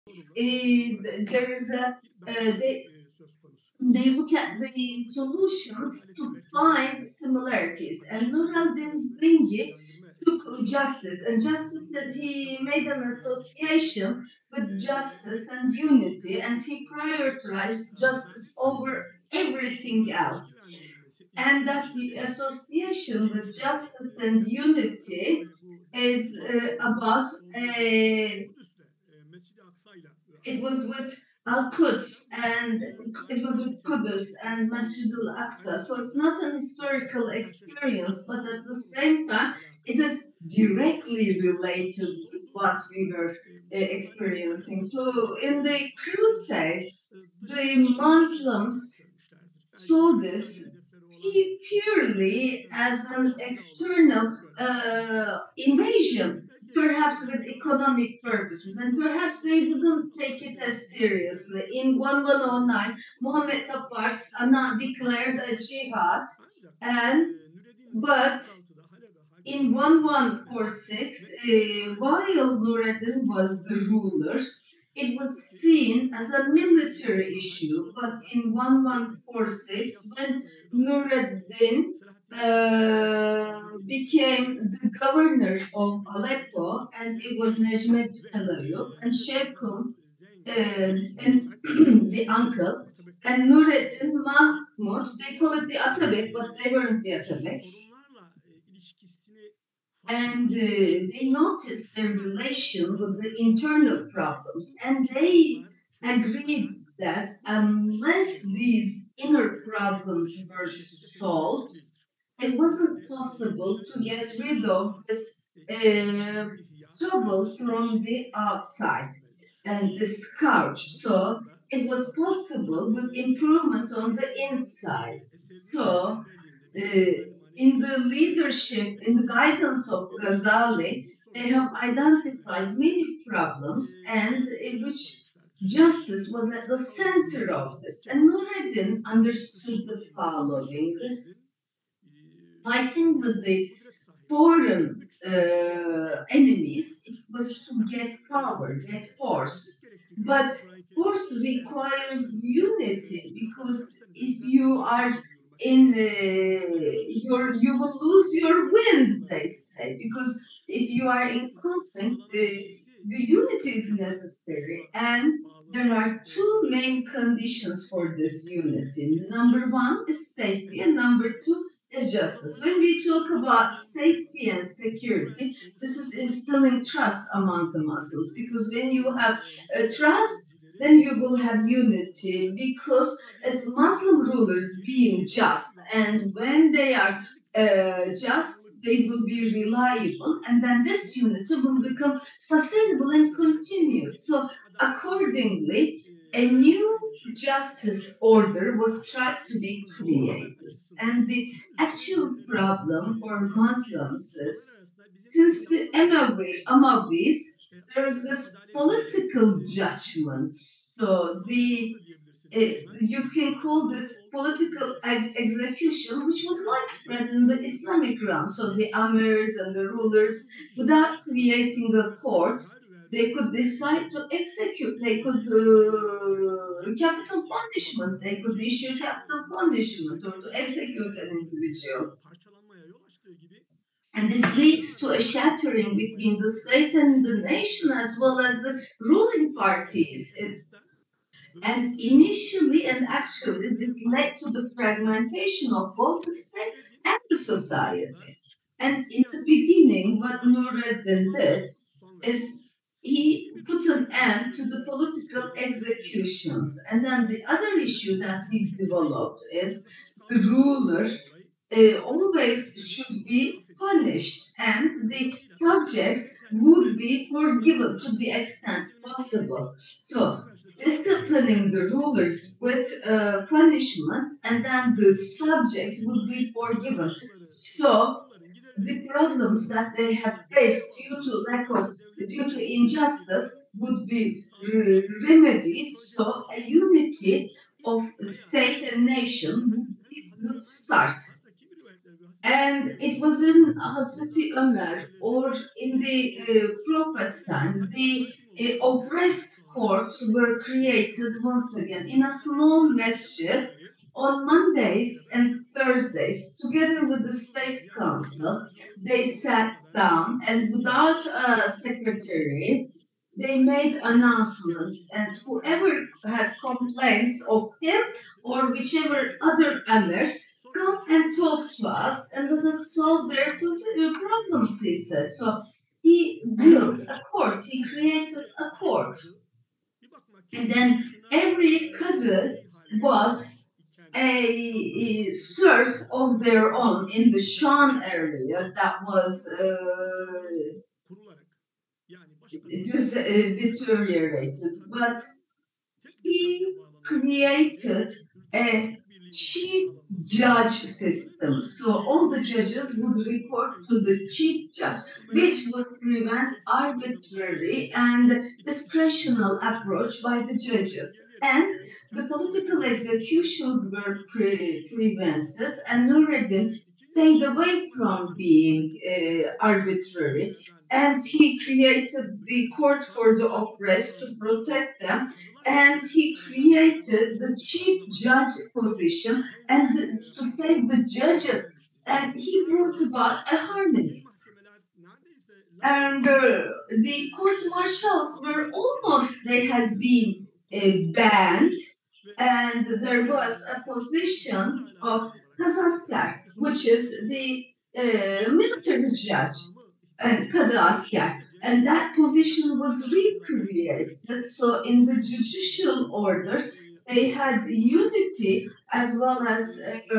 there is a they look at the solutions to find similarities. And Nur al-Din Zingi took justice, and justice that he made an association with justice and unity, and he prioritized justice over everything else. And that the association with justice and unity is about it was with Al-Quds and it was with Qudus and Masjid al-Aqsa. So it's not an historical experience, but at the same time, it is directly related with what we were experiencing. So in the Crusades, the Muslims saw this purely as an external invasion, perhaps with economic purposes, and perhaps they didn't take it as seriously. In 1109, Muhammad Tabbars declared a jihad, and but in 1146, while Nureddin was the ruler, it was seen as a military issue. But in 1146, when Nureddin became the governor of Aleppo, and it was Necmettin Talayub and Şevkun, and the uncle, and Nureddin Mahmud, they call it the Atabek, but they weren't the Atabeks. And they noticed their relation with the internal problems, and they agreed that unless these inner problems were solved, it wasn't possible to get rid of this uh, trouble from the outside and the scourge. So it was possible with improvement on the inside. So in the leadership, in the guidance of Ghazali, they have identified many problems and in which justice was at the center of this. And Nureddin understood the following: this fighting with the foreign enemies, it was to get power, get force. But force requires unity, because if you are in you will lose your wind, they say, because if you are in conflict, the unity is necessary, and there are two main conditions for this unity. Number one is safety, and number two is justice. When we talk about safety and security, this is instilling trust among the Muslims, because when you have trust, then you will have unity, because it's Muslim rulers being just, and when they are just, they will be reliable, and then this unity will become sustainable and continuous. So, accordingly, a new justice order was tried to be created. And the actual problem for Muslims is, since the Umayyads, there is this political judgment. So you can call this political execution, which was widespread in the Islamic realm. So the amirs and the rulers, without creating a court, they could decide to execute. They could capital punishment. They could issue capital punishment or to execute an individual. And this leads to a shattering between the state and the nation, as well as the ruling parties. And initially and actually, this led to the fragmentation of both the state and the society. And in the beginning, what Nureddin did is he put an end to the political executions. And then the other issue that he developed is the ruler always should be punished, and the subjects would be forgiven to the extent possible. So, disciplining the rulers with punishment, and then the subjects would be forgiven. So, the problems that they have faced due to injustice would be remedied. So, a unity of state and nation would start. And it was in Hazreti Ömer or in the Prophet's time, the oppressed courts were created once again in a small masjid on Mondays and Thursdays, together with the state council. They sat down and without a secretary, they made announcements, and whoever had complaints of him or whichever other Amir, come and talk to us and let us solve their problems, he said. So he built a court, he created a court. And then every Kadı was a serf of their own in the Shan area that was deteriorated. But he created a chief judge system. So all the judges would report to the chief judge, which would prevent arbitrary and discretional approach by the judges. And the political executions were prevented, and Nureddin stayed away from being arbitrary. And he created the court for the oppressed to protect them, and he created the chief judge position and to save the judges, and he brought about a harmony. And the court martials were almost, they had been banned, and there was a position of Kazaskar, which is the military judge and Kadı Asker. And that position was recreated. So in the judicial order, they had unity as well as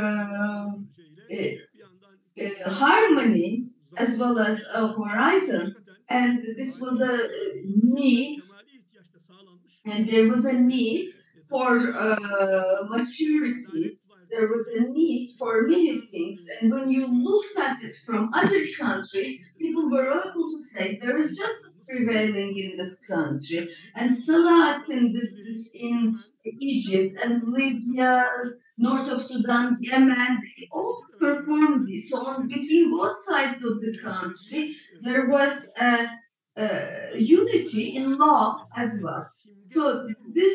harmony, as well as a horizon. And this was a need, and there was a need for maturity. There was a need for many things. And when you looked at it from other countries, people were able to say there is justice prevailing in this country. And Salatin did this in Egypt and Libya, north of Sudan, Yemen, they all performed this. So on, between both sides of the country, there was a unity in law as well. So this,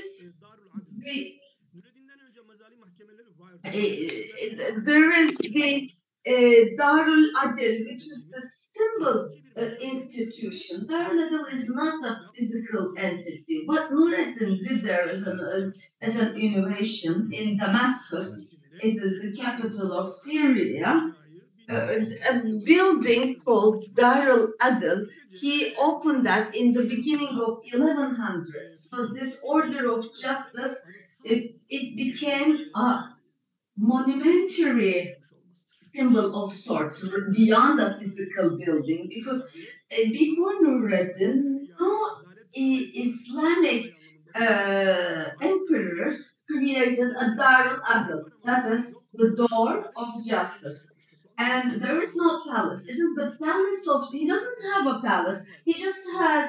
there is the Darul Adel, which is the symbol institution. Darul Adel is not a physical entity. What Nureddin did there as an innovation in Damascus, it is the capital of Syria, a building called Darul Adel. He opened that in the beginning of 1100. So this order of justice, it became a monumentary symbol of sorts beyond a physical building, because before Nureddin, no Islamic emperor created a Darul Adl, that is the door of justice. And there is no palace. It is the palace of, he doesn't have a palace. He just has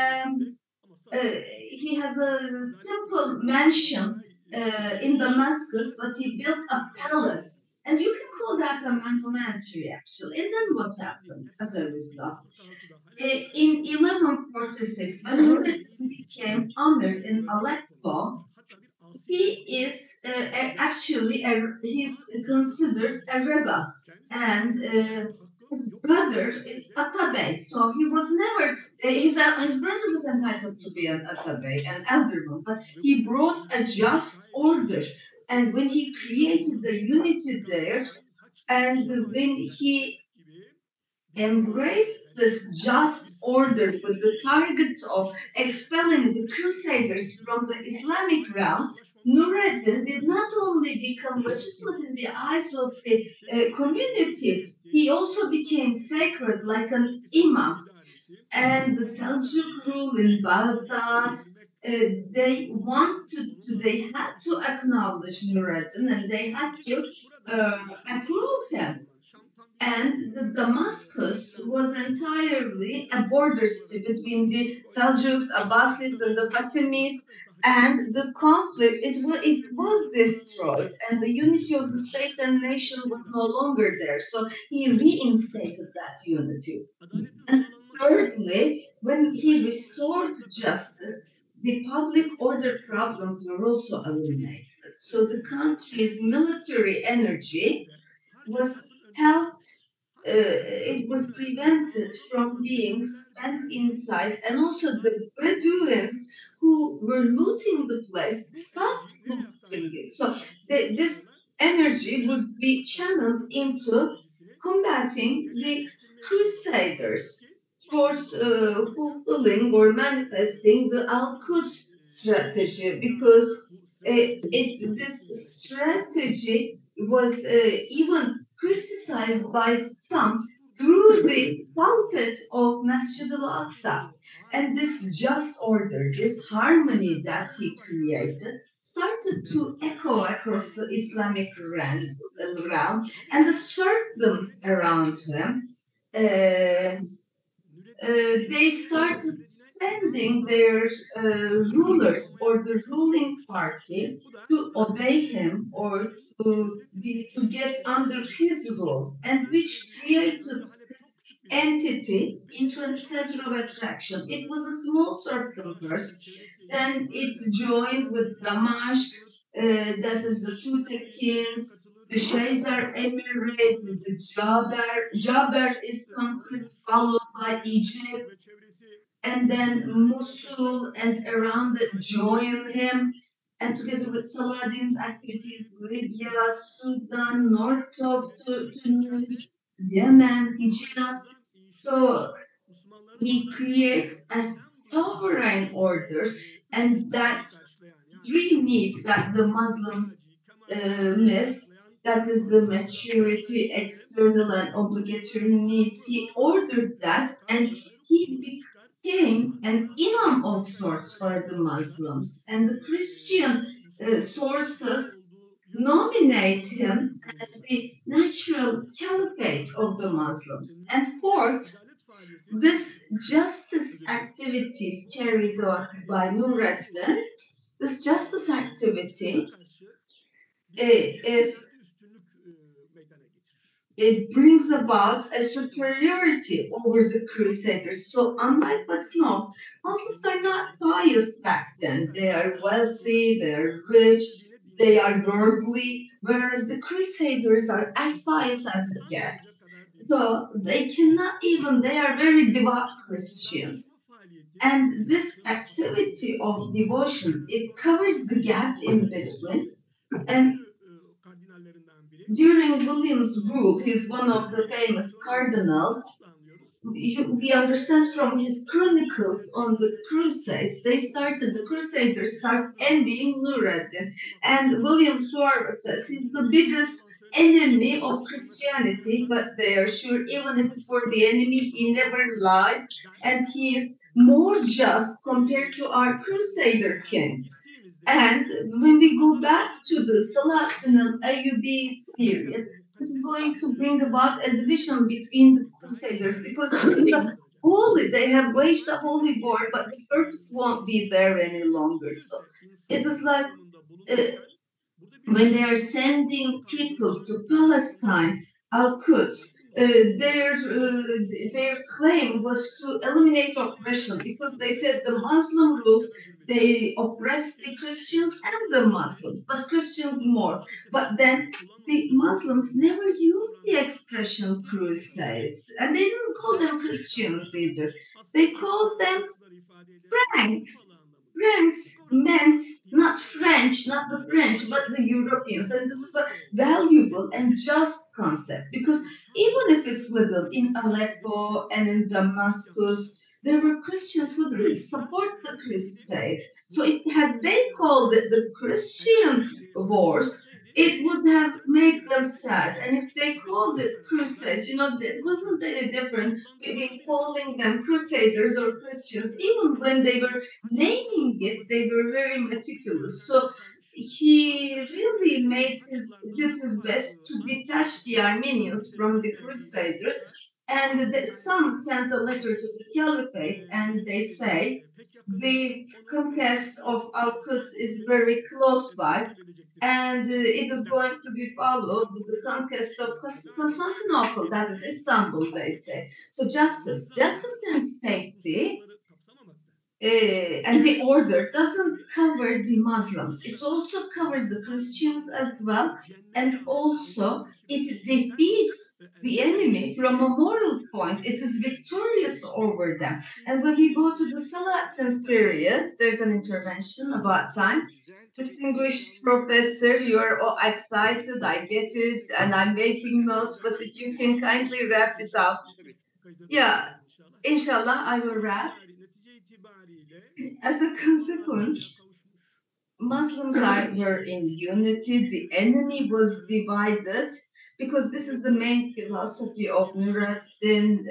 he has a simple mansion in Damascus, but he built a palace. And you can call that a monumentary, actually. And then what happened as a result? In 1146, when Nureddin became Amir in Aleppo, he is actually, he's considered a rebel. And his brother is Atabey. So he was never, his brother was entitled to be an Atabey, an elderman, but he brought a just order. And when he created the unity there, and when he embraced this just order with the target of expelling the Crusaders from the Islamic realm, Nureddin did not only become legitimate in the eyes of the community, he also became sacred like an imam. And the Seljuk rule in Baghdad, they had to acknowledge Nureddin, and they had to approve him. And the Damascus was entirely a border city between the Seljuks, Abbasids, and the Fatimids. And the conflict, it was destroyed, and the unity of the state and nation was no longer there. So he reinstated that unity. And thirdly, when he restored justice, the public order problems were also eliminated. So the country's military energy was helped, it was prevented from being spent inside, and also the Bedouins who were looting the place stopped looting it. So this energy would be channeled into combating the crusaders towards fulfilling or manifesting the Al-Quds strategy, because this strategy was even criticized by some through the pulpit of Masjid al-Aqsa. And this just order, this harmony that he created, started to echo across the Islamic realm, and the serfdoms around him, uh, they started sending their rulers or the ruling party to obey him, or to get under his rule, and which created entity into a center of attraction. It was a small circle first, then it joined with Damask, that is the two Tekkins, the Shazer Emirate, the Jaber. Jaber is conquered, followed by Egypt, and then Mosul and around it join him. And together with Saladin's activities, Libya, Sudan, north of Tunis, Yemen, Hijaz. So he creates a sovereign order, and that three needs that the Muslims miss. That is the maturity, external and obligatory needs. He ordered that, and he became an imam of sorts for the Muslims. And the Christian sources nominate him as the natural caliphate of the Muslims. And fourth, this justice activities carried on by Nureddin, this justice activity is it brings about a superiority over the Crusaders. So, unlike what's known, Muslims are not pious back then. They are wealthy, they are rich, they are worldly, whereas the Crusaders are as pious as it gets. So, they cannot even, they are very devout Christians. And this activity of devotion, it covers the gap in between. And during William's rule, he's one of the famous cardinals. We understand from his chronicles on the Crusades, the Crusaders start envying Nureddin. And William Suarez says he's the biggest enemy of Christianity, but they are sure even if it's for the enemy, he never lies, and he is more just compared to our Crusader kings. And when we go back to the Salahuddin al-Ayyubi's period, this is going to bring about a division between the Crusaders, because they have waged a holy war, but the purpose won't be there any longer. So it is like uh, when they are sending people to Palestine, Al-Quds, their claim was to eliminate oppression, because they said the Muslim rules, they oppress the Christians and the Muslims, but Christians more. But then the Muslims never used the expression crusades, and they didn't call them Christians either. They called them Franks. Franks meant not French, not the French, but the Europeans. And this is a valuable and just concept, because even if it's little in Aleppo and in Damascus, there were Christians who didn't support the Crusades. So if had they called it the Christian wars, it would have made them sad. And if they called it crusades, it wasn't any different between calling them crusaders or Christians. Even when they were naming it, they were very meticulous. So he really did his best to detach the Armenians from the Crusaders. And some sent a letter to the Caliphate, and they say the conquest of Al-Quds is very close by, and it is going to be followed with the conquest of Constantinople, that is Istanbul, they say. So justice and safety and the order doesn't cover the Muslims. It also covers the Christians as well, and also it defeats the enemy from a moral point. It is victorious over them. And when we go to the Salatin's period, there's an intervention about time. Distinguished professor, you're all excited, I get it, and I'm making notes, but if you can kindly wrap it up. Yeah, inshallah, I will wrap. As a consequence, Muslims were in unity, the enemy was divided, because this is the main philosophy of Nuruddin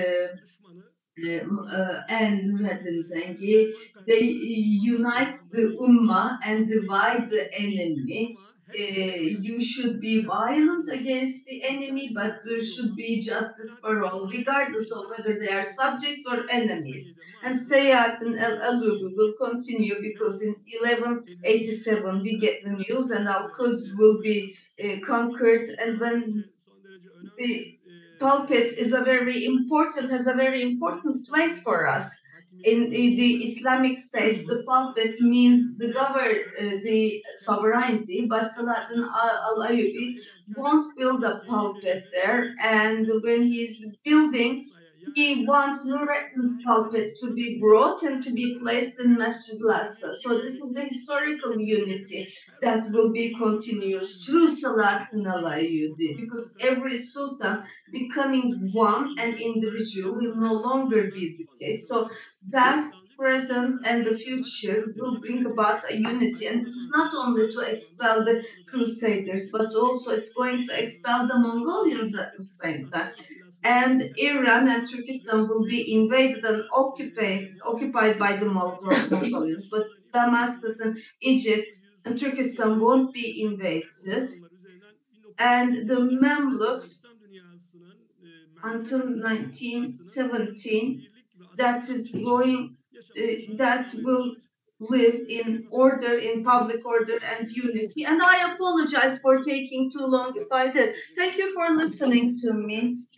and Nuruddin Zengi. They unite the Ummah and divide the enemy. You should be violent against the enemy, but there should be justice for all, regardless of whether they are subjects or enemies. And Sayyid al-Alubi will continue, because in 1187 we get the news and Al-Quds will be conquered. And when the pulpit is has a very important place for us. In the Islamic states, the pulpit means the sovereignty, but Salatin al-Ayyubi won't build a pulpit there. And when he's building, he wants Nurettin's pulpit to be brought and to be placed in Masjid al-Aqsa. So this is the historical unity that will be continuous through Salatin al-Ayyubi, because every sultan becoming one and individual will no longer be the case. So past, present, and the future will bring about a unity. And this is not only to expel the Crusaders, but also it's going to expel the Mongolians at the same time. And Iran and Turkestan will be invaded and occupied by the Mongolians. But Damascus and Egypt and Turkestan won't be invaded. And the Mamluks until 1917 that is going that will live in order, in public order and unity. And I apologize for taking too long if I did. Thank you for listening to me.